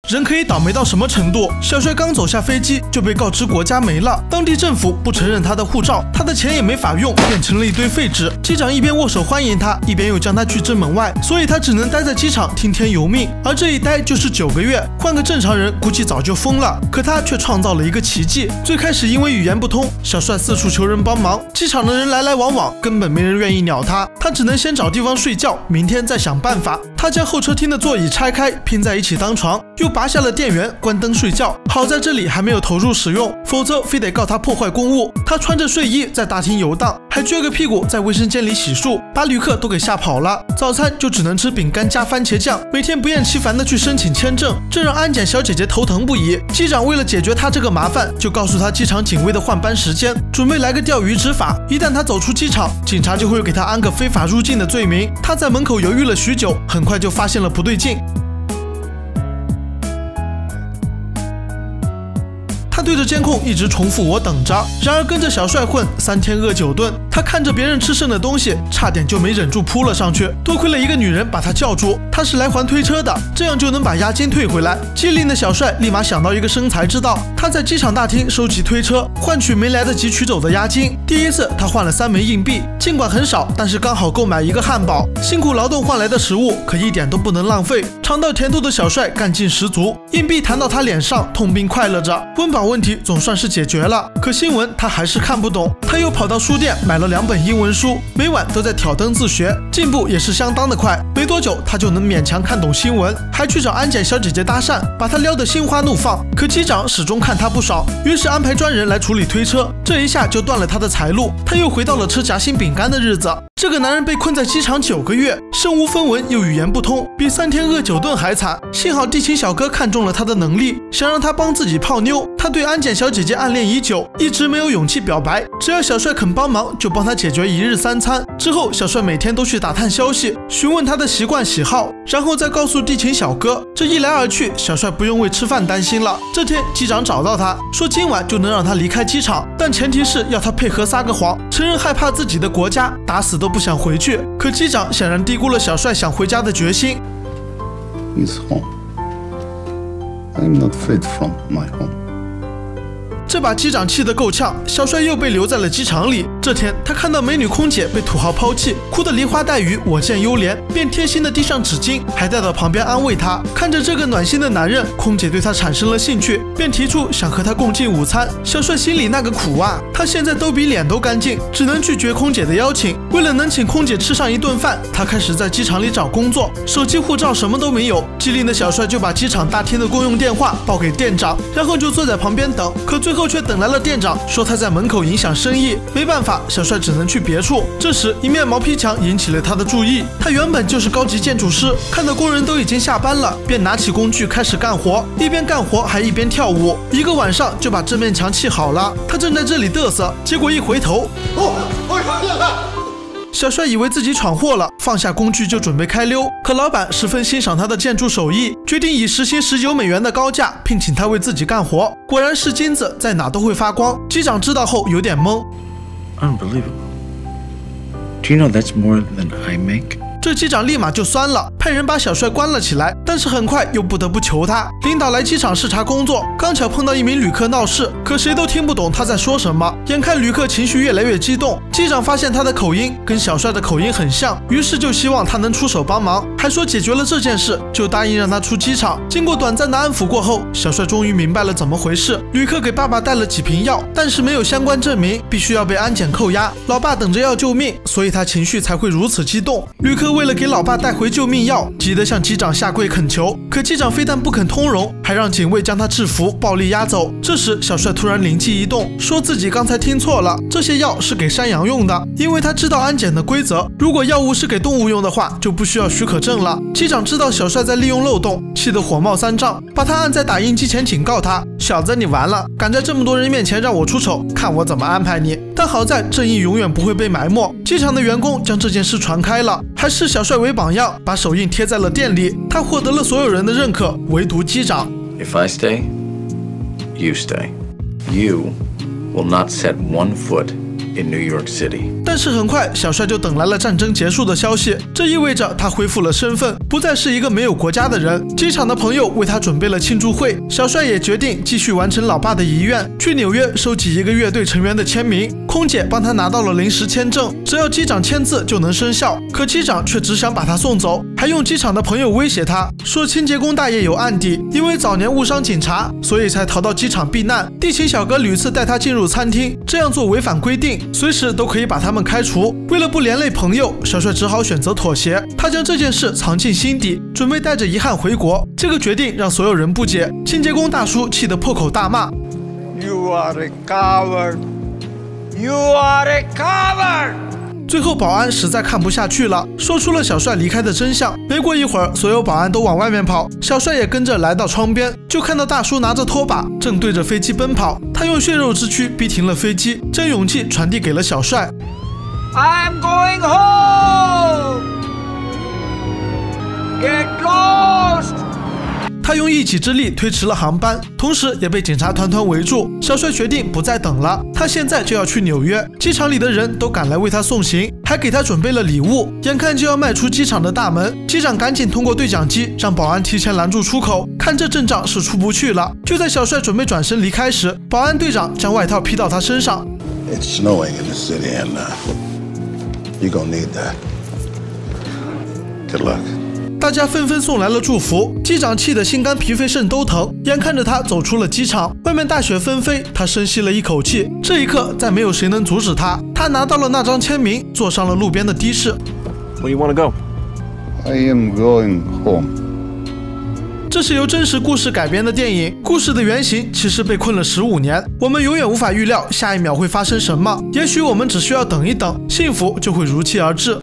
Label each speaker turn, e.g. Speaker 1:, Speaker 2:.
Speaker 1: 人可以倒霉到什么程度？小帅刚走下飞机就被告知国家没了，当地政府不承认他的护照，他的钱也没法用，变成了一堆废纸。机长一边握手欢迎他，一边又将他拒之门外，所以他只能待在机场听天由命。而这一待就是9个月，换个正常人估计早就疯了，可他却创造了一个奇迹。最开始因为语言不通，小帅四处求人帮忙，机场的人来来往往，根本没人愿意鸟他，他只能先找地方睡觉，明天再想办法。他将候车厅的座椅拆开拼在一起当床，又拔下了电源，关灯睡觉。好在这里还没有投入使用，否则非得告他破坏公务。他穿着睡衣在大厅游荡，还撅个屁股在卫生间里洗漱，把旅客都给吓跑了。早餐就只能吃饼干加番茄酱，每天不厌其烦的去申请签证，这让安检小姐姐头疼不已。机长为了解决他这个麻烦，就告诉他机场警卫的换班时间，准备来个钓鱼执法。一旦他走出机场，警察就会给他安个非法入境的罪名。他在门口犹豫了许久，很快就发现了不对劲。他对着监控一直重复我等着，然而跟着小帅混3天饿9顿，他看着别人吃剩的东西，差点就没忍住扑了上去。多亏了一个女人把他叫住，他是来还推车的，这样就能把押金退回来。机灵的小帅立马想到一个生财之道，他在机场大厅收集推车，换取没来得及取走的押金。第一次他换了3枚硬币，尽管很少，但是刚好购买一个汉堡。辛苦劳动换来的食物可一点都不能浪费，尝到甜头的小帅干劲十足，硬币弹到他脸上，痛并快乐着。温饱问题总算是解决了，可新闻他还是看不懂。他又跑到书店买了2本英文书，每晚都在挑灯自学，进步也是相当的快。没多久他就能勉强看懂新闻，还去找安检小姐姐搭讪，把他撩得心花怒放。可机长始终看他不爽，于是安排专人来处理推车，这一下就断了他的财路。他又回到了吃夹心饼干的日子。这个男人被困在机场9个月，身无分文又语言不通，比3天饿9顿还惨。幸好地勤小哥看中了他的能力，想让他帮自己泡妞。他对安检小姐姐暗恋已久，一直没有勇气表白，只要小帅肯帮忙，就帮他解决1日3餐。之后小帅每天都去打探消息，询问他的习惯喜好，然后再告诉地勤小哥。这一来二去，小帅不用为吃饭担心了。这天机长找到他，说今晚就能让他离开机场，但前提是要他配合撒个谎，承认害怕自己的国家，打死都不想回去。可机长显然低估了小帅想回家的决心。
Speaker 2: He's home. I'm not fed from my home.
Speaker 1: 这把机长气得够呛，小帅又被留在了机场里。这天，他看到美女空姐被土豪抛弃，哭得梨花带雨，我见犹怜，便贴心的递上纸巾，还带到旁边安慰她。看着这个暖心的男人，空姐对他产生了兴趣，便提出想和他共进午餐。小帅心里那个苦啊，他现在都比脸都干净，只能拒绝空姐的邀请。为了能请空姐吃上一顿饭，他开始在机场里找工作，手机、护照什么都没有。机灵的小帅就把机场大厅的公用电话报给店长，然后就坐在旁边等。可最后却等来了店长，说他在门口影响生意。没办法，小帅只能去别处。这时，一面毛坯墙引起了他的注意。他原本就是高级建筑师，看到工人都已经下班了，便拿起工具开始干活，一边干活还一边跳舞。1个晚上就把这面墙砌好了。他正在这里嘚瑟，结果一回头，小帅以为自己闯祸了，放下工具就准备开溜。可老板十分欣赏他的建筑手艺，决定以时薪19美元的高价聘请他为自己干活。果然是金子，在哪都会发光。机长知道后有点懵。
Speaker 3: Unbelievable. Do you know that's more than I make?
Speaker 1: 这机长立马就酸了，派人把小帅关了起来，但是很快又不得不求他。领导来机场视察工作，刚巧碰到一名旅客闹事，可谁都听不懂他在说什么。眼看旅客情绪越来越激动，机长发现他的口音跟小帅的口音很像，于是就希望他能出手帮忙，还说解决了这件事就答应让他出机场。经过短暂的安抚过后，小帅终于明白了怎么回事。旅客给爸爸带了几瓶药，但是没有相关证明，必须要被安检扣押。老爸等着要救命，所以他情绪才会如此激动。旅客为了给老爸带回救命药，急得向机长下跪恳求，可机长非但不肯通融，还让警卫将他制服，暴力押走。这时小帅突然灵机一动，说自己刚才听错了，这些药是给山羊用的，因为他知道安检的规则，如果药物是给动物用的话，就不需要许可证了。机长知道小帅在利用漏洞，气得火冒三丈，把他按在打印机前警告他：小子，你完了，敢在这么多人面前让我出丑，看我怎么安排你。但好在正义永远不会被埋没，机场的员工将这件事传开了，还视小帅为榜样，把手印贴在了店里。他获得了所有人的认可，唯独机长。
Speaker 3: If I stay, you stay. You will not set one foot in New York City.
Speaker 1: 但是很快，小帅就等来了战争结束的消息，这意味着他恢复了身份，不再是一个没有国家的人。机场的朋友为他准备了庆祝会，小帅也决定继续完成老爸的遗愿，去纽约收集一个乐队成员的签名。空姐帮他拿到了临时签证，只要机长签字就能生效。可机长却只想把他送走，还用机场的朋友威胁他说，清洁工大爷有案底，因为早年误伤警察，所以才逃到机场避难。地勤小哥屡次带他进入餐厅，这样做违反规定，随时都可以把他们开除。为了不连累朋友，小帅只好选择妥协。他将这件事藏进心底，准备带着遗憾回国。这个决定让所有人不解，清洁工大叔气得破口大骂
Speaker 4: You are a coward! You are a coward!
Speaker 1: 最后保安实在看不下去了，说出了小帅离开的真相。没过一会儿，所有保安都往外面跑，小帅也跟着来到窗边，就看到大叔拿着拖把正对着飞机奔跑。他用血肉之躯逼停了飞机，将勇气传递给了小帅。
Speaker 4: I'm going home! Get lost!
Speaker 1: 他用一己之力推迟了航班，同时也被警察团团围住。小帅决定不再等了，他现在就要去纽约。机场里的人都赶来为他送行，还给他准备了礼物。眼看就要迈出机场的大门，机长赶紧通过对讲机让保安提前拦住出口。看这阵仗是出不去了。就在小帅准备转身离开时，保安队长将外套披到他身上。
Speaker 2: It's snowing in the city, and you're gonna need that. Good luck.
Speaker 1: 大家纷纷送来了祝福，机长气得心肝脾肺肾都疼。眼看着他走出了机场，外面大雪纷飞，他深吸了一口气。这一刻，再没有谁能阻止他。他拿到了那张签名，坐上了路边的的士。
Speaker 3: Where you want to go?
Speaker 2: I am going home.
Speaker 1: 这是由真实故事改编的电影，故事的原型其实被困了15年。我们永远无法预料下一秒会发生什么，也许我们只需要等一等，幸福就会如期而至。